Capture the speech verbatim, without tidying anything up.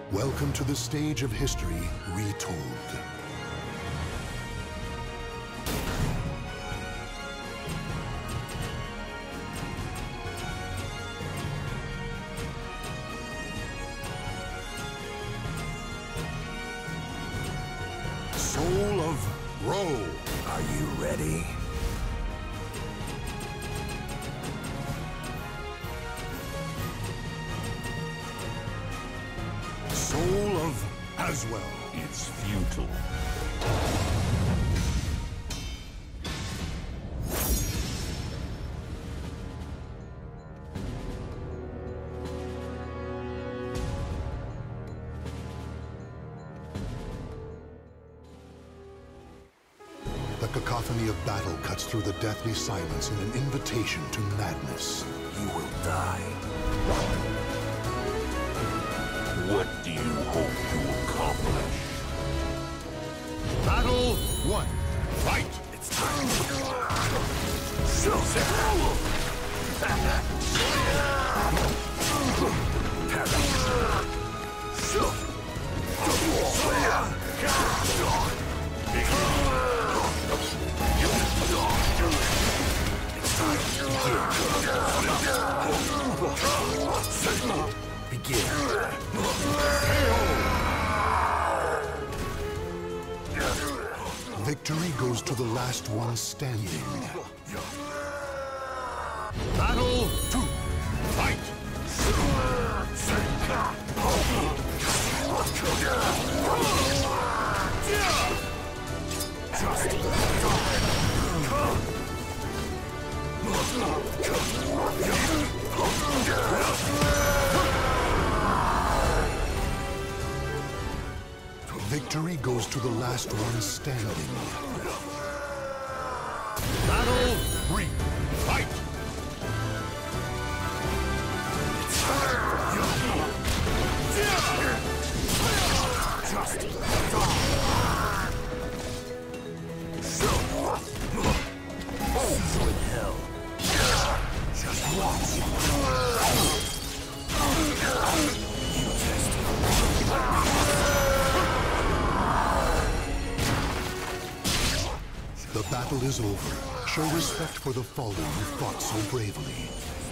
Welcome to the stage of history retold. Soul of Ro. Are you ready? Soul of Aswell. It's futile. The cacophony of battle cuts through the deathly silence in an invitation to madness. You will die. What do you hope to accomplish? Battle one. Fight! It's time. Begin. Victory goes to the last one standing. Battle two. Fight! Victory goes to the last one standing. Battle three. Fight! Hell. Just watch. You tested. The battle is over. Show respect for the fallen who fought so bravely.